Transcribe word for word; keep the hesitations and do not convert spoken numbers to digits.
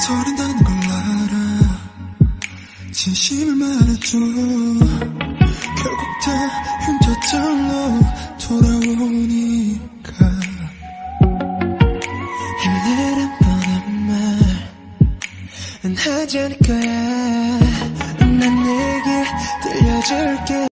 망설인다는 걸 알아. 진심을 말해줘. 결국 다 흉터들로 돌아오니까. 힘내란 뻔한 말은 하지 않을 거야. 난 내게 들려줄게.